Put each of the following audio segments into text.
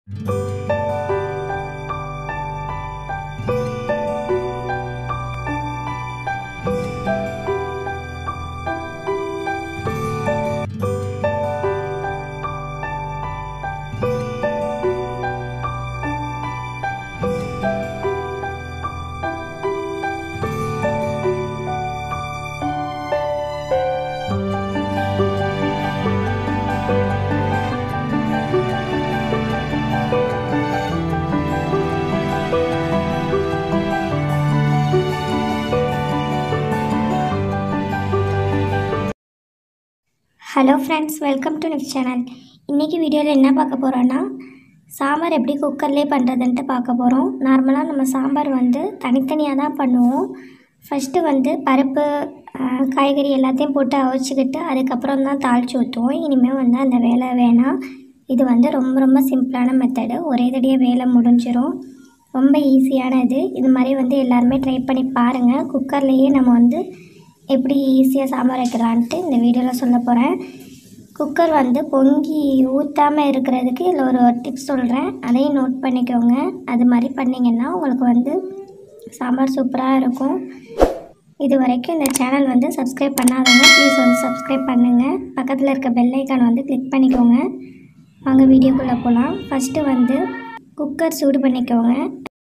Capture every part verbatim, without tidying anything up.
Hello friends, welcome to next channel. இன்றைக்கி வீடியோவில் என்ன பார்க்க போகிறோன்னா, சாம்பார் எப்படி குக்கர்லேயே பண்ணுறதுன்ட்டு பார்க்க போகிறோம். நார்மலாக நம்ம சாம்பார் வந்து தனித்தனியாக தான் பண்ணுவோம். ஃபஸ்ட்டு வந்து பருப்பு, காய்கறி எல்லாத்தையும் போட்டு அவிச்சிக்கிட்டு அதுக்கப்புறம் தான் தாளித்து ஊற்றுவோம். இனிமேல் வந்து அந்த வேலை வேணாம். இது வந்து ரொம்ப ரொம்ப சிம்பிளான மெத்தடு. ஒரே தடியாக வேலை முடிஞ்சிடும். ரொம்ப ஈஸியானது. இது மாதிரி வந்து எல்லாருமே ட்ரை பண்ணி பாருங்கள். குக்கர்லேயே நம்ம வந்து எப்படி ஈஸியாக சாம்பார் வைக்கலான்ட்டு இந்த வீடியோவில் சொல்ல போகிறேன். குக்கர் வந்து பொங்கி ஊற்றாமல் இருக்கிறதுக்கு இதில் ஒரு டிப்ஸ் சொல்கிறேன், அதையும் நோட் பண்ணிக்கோங்க. அது மாதிரி பண்ணிங்கன்னா உங்களுக்கு வந்து சாம்பார் சூப்பராக இருக்கும். இது வரைக்கும் இந்த சேனல் வந்து சப்ஸ்கிரைப் பண்ணாதவங்க ப்ளீஸ் வந்து சப்ஸ்கிரைப் பண்ணுங்கள். பக்கத்தில் இருக்க பெல் ஐக்கான் வந்து கிளிக் பண்ணிக்கோங்க. வாங்க வீடியோக்குள்ளே போகலாம். ஃபஸ்ட்டு வந்து குக்கர் சூடு பண்ணிக்கோங்க.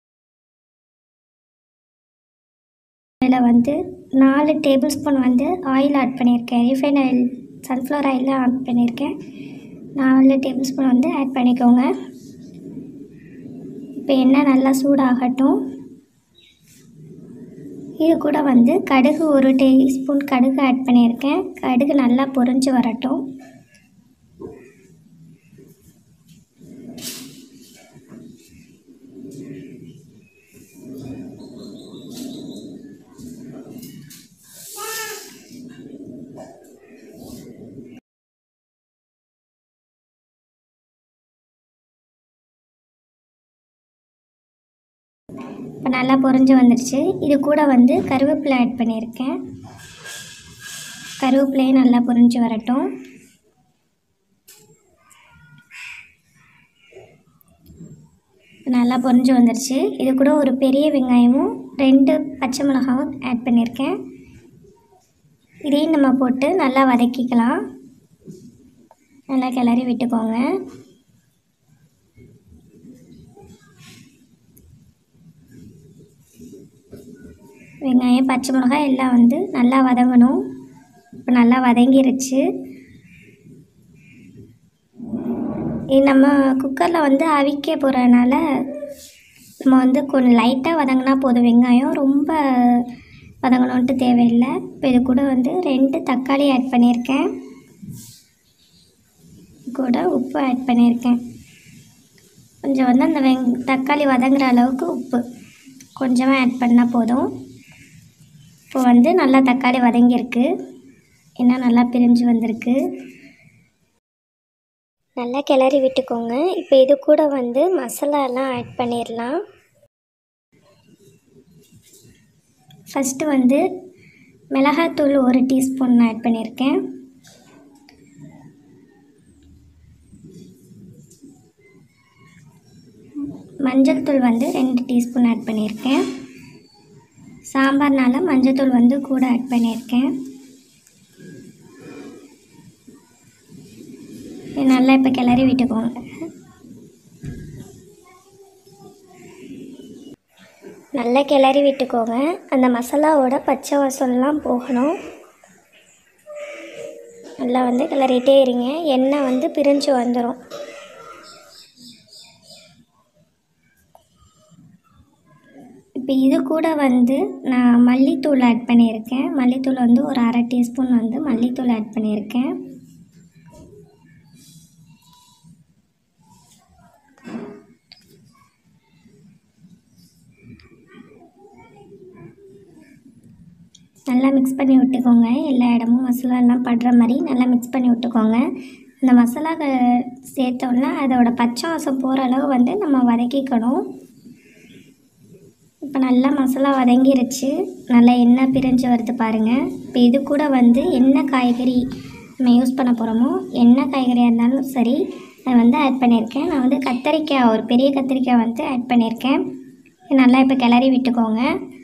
இதில் வந்து நாலு டேபிள் ஸ்பூன் வந்து ஆயில் ஆட் பண்ணியிருக்கேன். Refined oil, sunflower oil add பண்ணியிருக்கேன். நாலு டேபிள் ஸ்பூன் வந்து ஆட் பண்ணிக்கோங்க. இப்போ எண்ணெய் நல்லா சூடாகட்டும். இது கூட வந்து கடுகு ஒரு டீஸ்பூன் கடுகு ஆட் பண்ணியிருக்கேன். கடுகு நல்லா பொரிஞ்சு வரட்டும். இப்போ நல்லா பொரிஞ்சு வந்துடுச்சு. இது கூட வந்து கருவேப்பிலை ஆட் பண்ணியிருக்கேன். கருவேப்பிலையும் நல்லா பொரிஞ்சு வரட்டும். நல்லா பொரிஞ்சு வந்துடுச்சு. இது கூட ஒரு பெரிய வெங்காயமும் ரெண்டு பச்சை மிளகாவும் ஆட் பண்ணியிருக்கேன். இதையும் நம்ம போட்டு நல்லா வதக்கிக்கலாம். நல்லா கிளறி விட்டுக்கோங்க. வெங்காயம், பச்சை மிளகாய் எல்லாம் வந்து நல்லா வதங்கணும். இப்போ நல்லா வதங்கிருச்சு. இது நம்ம குக்கரில் வந்து அவிக்க போகிறதுனால நம்ம வந்து கொஞ்சம் லைட்டாக வதங்கினா போதும். வெங்காயம் ரொம்ப வதங்கணுன்ட்டு தேவையில்லை. இப்போ இது கூட வந்து ரெண்டு தக்காளி ஆட் பண்ணியிருக்கேன். கூட உப்பு ஆட் பண்ணியிருக்கேன். கொஞ்சம் வந்து அந்த வெங் தக்காளி வதங்குற அளவுக்கு உப்பு கொஞ்சமாக ஆட் பண்ணால் போதும். இப்போ வந்து நல்லா தக்காளி வதங்கியிருக்கு. இன்னும் நல்லா பிரிஞ்சு வந்திருக்கு. நல்லா கிளறி விட்டுக்கோங்க. இப்போ இது கூட வந்து மசாலாலாம் ஆட் பண்ணிடலாம். ஃபஸ்ட்டு வந்து மிளகாத்தூள் ஒரு டீஸ்பூன் ஆட் பண்ணியிருக்கேன். மஞ்சள் தூள் வந்து ரெண்டு டீஸ்பூன் ஆட் பண்ணியிருக்கேன். சாம்பார்னால மஞ்சள் தூள் வந்து கூட ஆட் பண்ணியிருக்கேன். நல்லா இப்போ கிளறி விட்டுக்கோங்க. நல்லா கிளறி விட்டுக்கோங்க. அந்த மசாலாவோட பச்சை வாசம்லாம் போகணும். நல்லா வந்து கிளறிட்டே இருங்க. எண்ணெய் வந்து பிரிஞ்சு வந்துடும். இப்போ இது கூட வந்து நான் மல்லித்தூள் ஆட் பண்ணியிருக்கேன். மல்லித்தூள் வந்து ஒரு அரை டீஸ்பூன் வந்து மல்லித்தூள் ஆட் பண்ணியிருக்கேன். நல்லா மிக்ஸ் பண்ணி விட்டுக்கோங்க. எல்லா இடமும் மசாலாலாம் படுற மாதிரி நல்லா மிக்ஸ் பண்ணி விட்டுக்கோங்க. அந்த மசாலா சேர்த்தோன்னா அதோட பச்சை வாசம் போகிற அளவு வந்து நம்ம வதக்கிக்கணும். இப்போ நல்லா மசாலா வதங்கிருச்சு. நல்லா எண்ணெய் பிரிஞ்சு வருது பாருங்கள். இப்போ இது கூட வந்து என்ன காய்கறி நம்ம யூஸ் பண்ண போகிறோமோ, என்ன காய்கறியாக இருந்தாலும் சரி, அதை வந்து ஆட் பண்ணியிருக்கேன். நான் வந்து கத்திரிக்காய் ஒரு பெரிய கத்திரிக்காய் வந்து ஆட் பண்ணியிருக்கேன். நல்லா இப்போ கிளறி விட்டுக்கோங்க.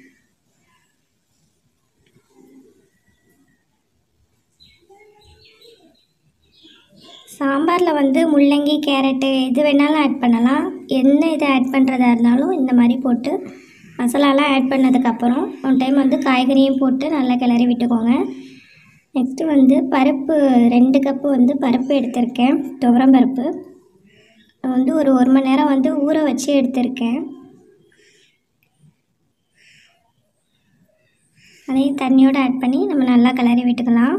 சாம்பாரில் வந்து முள்ளங்கி கேரட்டு எது வேணாலும் ஆட் பண்ணலாம். என்ன இது ஆட் பண்ணுறதா இருந்தாலும் இந்த மாதிரி போட்டு மசாலாலாம் ஆட் பண்ணதுக்கப்புறம் ஒன் டைம் வந்து காய்கறியும் போட்டு நல்லா கிளறி விட்டுக்கோங்க. நெக்ஸ்ட்டு வந்து பருப்பு ரெண்டு கப்பு வந்து பருப்பு எடுத்திருக்கேன், துவரம் பருப்பு. வந்து ஒரு ஒரு மணி நேரம் வந்து ஊற வச்சு எடுத்திருக்கேன். அதையும் தண்ணியோடு ஆட் பண்ணி நம்ம நல்லா கிளறி விட்டுக்கலாம்.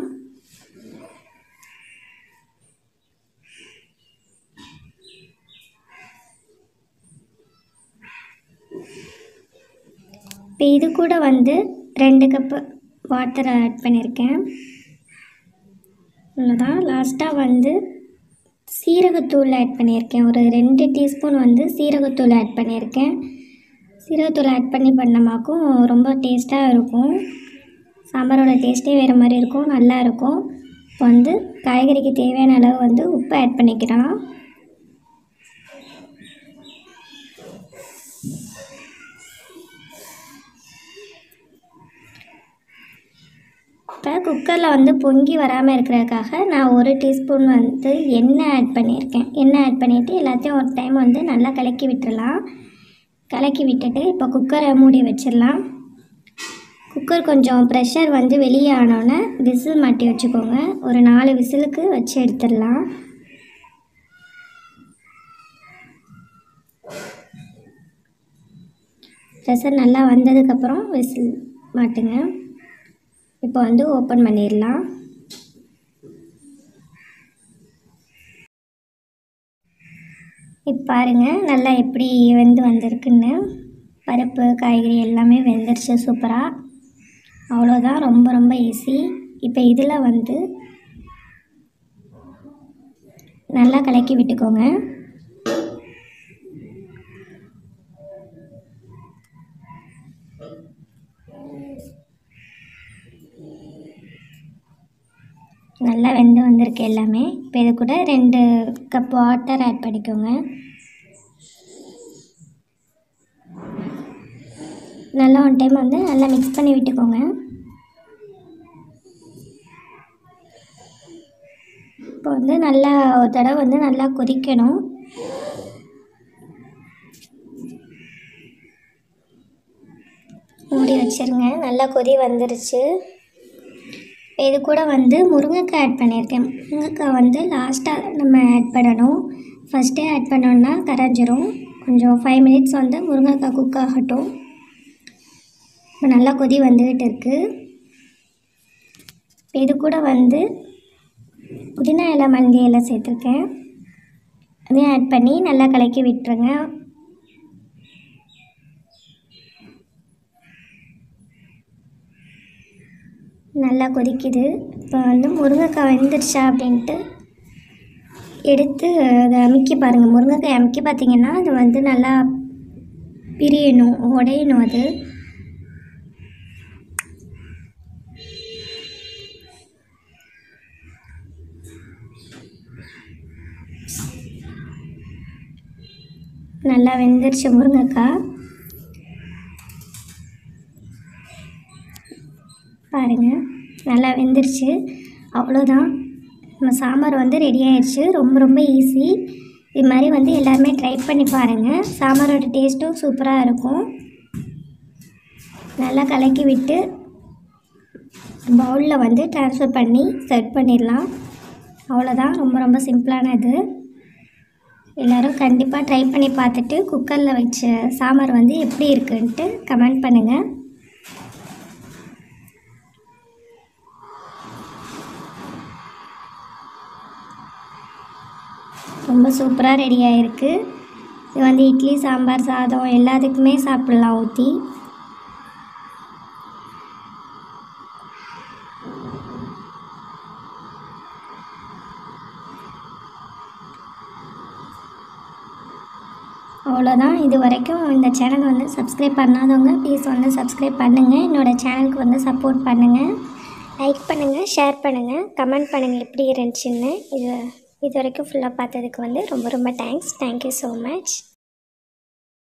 இப்போ இது கூட வந்து ரெண்டு கப்பு வாட்டர் ஆட் பண்ணியிருக்கேன். இவ்வளோதான். லாஸ்ட்டாக வந்து சீரகத்தூள் ஆட் பண்ணியிருக்கேன். ஒரு ரெண்டு டீஸ்பூன் வந்து சீரகத்தூள் ஆட் பண்ணியிருக்கேன். சீரகத்தூள் ஆட் பண்ணி பண்ணமாக்கும் ரொம்ப டேஸ்ட்டாக இருக்கும். சாம்பாரோட டேஸ்ட்டே வேறு மாதிரி இருக்கும், நல்லா இருக்கும். இப்போ வந்து காய்கறிக்கு தேவையான அளவு வந்து உப்பு ஆட் பண்ணிக்கலாம். இப்போ குக்கரில் வந்து பொங்கி வராமல் இருக்கிறதுக்காக நான் ஒரு டீஸ்பூன் வந்து எண்ணெய் ஆட் பண்ணியிருக்கேன். எண்ணெய் ஆட் பண்ணிவிட்டு எல்லாத்தையும் ஒரு டைம் வந்து நல்லா கலக்கி விட்டுடலாம். கலக்கி விட்டுட்டு இப்போ குக்கரை மூடி வச்சிடலாம். குக்கர் கொஞ்சம் ப்ரெஷர் வந்து வெளியே ஆனோன்னே விசில் மாட்டி வச்சுக்கோங்க. ஒரு நாலு விசிலுக்கு வச்சு எடுத்துடலாம். ப்ரெஷர் நல்லா வந்ததுக்கப்புறம் விசில் மாட்டுங்க. இப்போ வந்து ஓப்பன் பண்ணிடலாம். இப்போ பாருங்கள் நல்லா எப்படி வெந்து வந்திருக்குன்னு. பருப்பு காய்கறி எல்லாமே வெந்துருச்சு சூப்பராக. அவ்வளோதான், ரொம்ப ரொம்ப ஈஸி. இப்போ இதில் வந்து நல்லா கலக்கி விட்டுக்கோங்க. நல்லா வெந்து வந்திருக்கு எல்லாமே. இப்போ இது கூட ரெண்டு கப் வாட்டர் ஆட் பண்ணிக்கோங்க. நல்லா ஒன் டைம் வந்து நல்லா மிக்ஸ் பண்ணி விட்டுக்கோங்க. இப்போ வந்து நல்லா ஒரு தடவை வந்து நல்லா கொதிக்கணும். மூடி வச்சுருங்க. நல்லா கொதி வந்துருச்சு. இது கூட வந்து முருங்கைக்காய் ஆட் பண்ணியிருக்கேன். முருங்கைக்காய் வந்து லாஸ்ட்டாக நம்ம ஆட் பண்ணணும். ஃபஸ்ட்டே ஆட் பண்ணோன்னா கரைஞ்சிரும். கொஞ்சம் ஃபைவ் மினிட்ஸ் வந்து முருங்கைக்காய் குக் ஆகட்டும். இப்போ நல்லா கொதி வந்துக்கிட்டு இருக்குது. இது கூட வந்து புதினா இலை மல்லி இலை சேர்த்துருக்கேன். அதையும் ஆட் பண்ணி நல்லா கலக்கி விட்டுருங்க. நல்லா கொதிக்குது. இப்போ வந்து முருங்கைக்காய் வெந்துருச்சா அப்படின்ட்டு எடுத்து அதை அமுக்கி பாருங்கள். முருங்கைக்காய் அமுக்கி பார்த்திங்கன்னா அது வந்து நல்லா பிரியணும், உடையணும். அது நல்லா வெந்துருச்சு முருங்கைக்காய். பாருங்கள் நல்லா வெந்துருச்சு. அவ்வளோதான், நம்ம சாம்பார் வந்து ரெடி ஆயிடுச்சு. ரொம்ப ரொம்ப ஈஸி. இது மாதிரி வந்து எல்லாருமே ட்ரை பண்ணி பாருங்கள். சாம்பாரோட டேஸ்ட்டும் சூப்பராக இருக்கும். நல்லா கலக்கி விட்டு பவுலில் வந்து ட்ரான்ஸ்ஃபர் பண்ணி சர்வ் பண்ணிடலாம். அவ்வளோதான், ரொம்ப ரொம்ப சிம்பிளானது. எல்லோரும் கண்டிப்பாக ட்ரை பண்ணி பார்த்துட்டு குக்கரில் வச்ச சாம்பார் வந்து எப்படி இருக்குன்ட்டு கமெண்ட் பண்ணுங்கள். ரொம்ப சூப்பராக ரெடி ஆகிருக்கு. இது வந்து இட்லி சாம்பார் சாதம் எல்லாத்துக்குமே சாப்பிட்லாம் ஊற்றி. அவ்வளோதான். இது வரைக்கும் இந்த சேனல் வந்து சப்ஸ்கிரைப் பண்ணாதவங்க ப்ளீஸ் வந்து சப்ஸ்கிரைப் பண்ணுங்கள். என்னோடய சேனலுக்கு வந்து சப்போர்ட் பண்ணுங்கள். லைக் பண்ணுங்கள், ஷேர் பண்ணுங்கள், கமெண்ட் பண்ணுங்கள் எப்படி இருந்துச்சுன்னு. இது இது வரைக்கும் ஃபுல்லாக பார்த்ததுக்கு வந்து ரொம்ப ரொம்ப தேங்க்ஸ். Thank you so much.